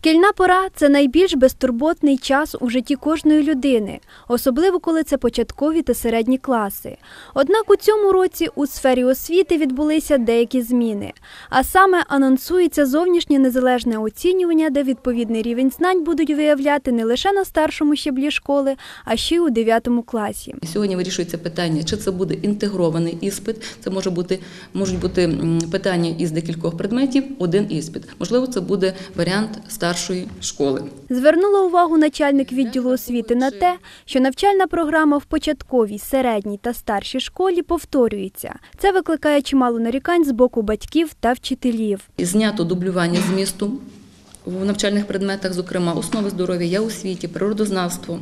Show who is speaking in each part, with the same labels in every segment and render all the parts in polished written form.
Speaker 1: Шкільна пора – це найбільш безтурботний час у житті кожної людини, особливо коли це початкові та середні класи. Однак у цьому році у сфері освіти відбулися деякі зміни. А саме анонсується зовнішнє незалежне оцінювання, де відповідний рівень знань будуть виявляти не лише на старшому щаблі школи, а ще й у 9 класі.
Speaker 2: Сьогодні вирішується питання, чи це буде інтегрований іспит, це можуть бути питання із декількох предметів, один іспит. Можливо, це буде варіант старшої школи.
Speaker 1: Звернула увагу начальник відділу освіти на те, що навчальна програма в початковій, середній та старшій школі повторюється. Це викликає чимало нарікань з боку батьків та вчителів.
Speaker 2: Знято дублювання змісту в навчальних предметах, зокрема основи здоров'я, я у світі, природознавство.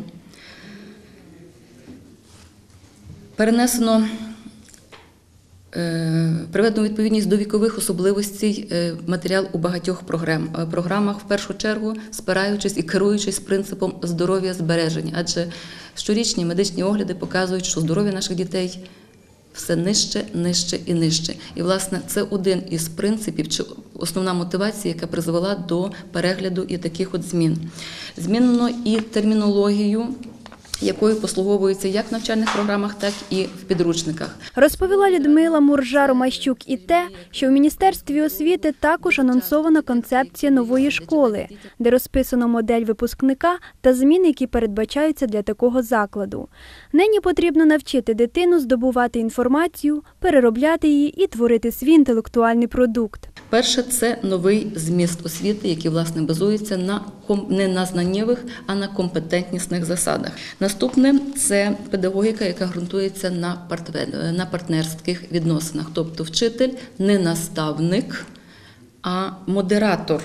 Speaker 2: Приведено відповідність до вікових особливостей матеріал у багатьох програмах, в першу чергу спираючись і керуючись принципом здоров'я збереження. Адже щорічні медичні огляди показують, що здоров'я наших дітей все нижче, нижче і нижче. І, власне, це один із принципів, чи основна мотивація, яка призвела до перегляду і таких от змін. Змінено і термінологію, якою послуговуються як в навчальних програмах, так і в підручниках.
Speaker 1: Розповіла Людмила Муржа-Ромащук і те, що в Міністерстві освіти також анонсована концепція нової школи, де розписано модель випускника та зміни, які передбачаються для такого закладу. Нині потрібно навчити дитину здобувати інформацію, переробляти її і творити свій інтелектуальний продукт.
Speaker 2: Перше – це новий зміст освіти, який, власне, базується не на знаннєвих, а на компетентнісних засадах. Наступне – це педагогіка, яка ґрунтується на партнерських відносинах. Тобто вчитель не наставник, а модератор.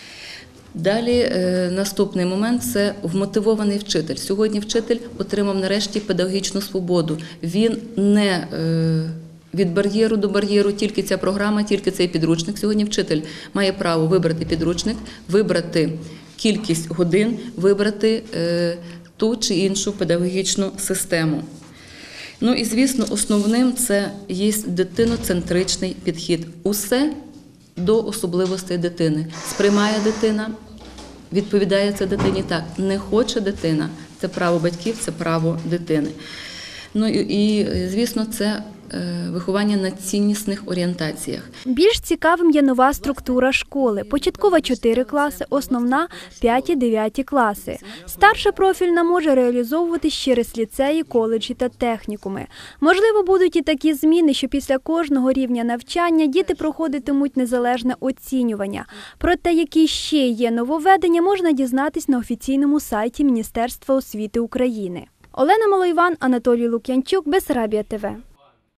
Speaker 2: Далі наступний момент – це вмотивований вчитель. Сьогодні вчитель отримав нарешті педагогічну свободу. Він не від бар'єру до бар'єру, тільки ця програма, тільки цей підручник. Сьогодні вчитель має право вибрати підручник, вибрати кількість годин, вибрати ту чи іншу педагогічну систему. Ну і, звісно, основним це є дитиноцентричний підхід. Усе до особливостей дитини. Сприймає дитина, відповідає це дитині так. Не хоче дитина – це право батьків, це право дитини. Ну і звісно, це виховання на ціннісних орієнтаєнціях.
Speaker 1: Більш цікавим є нова структура школи. Початкова – 4 класи, основна – 5-9 класи. Старша профільна може реалізовуватись через ліцеї, коледжі та технікуми. Можливо, будуть і такі зміни, що після кожного рівня навчання діти проходитимуть незалежне оцінювання. Про те, які ще є нововведення, можна дізнатись на офіційному сайті Міністерства освіти України. Олена Малойван, Анатолій Лук'янчук, Бессарабія ТВ.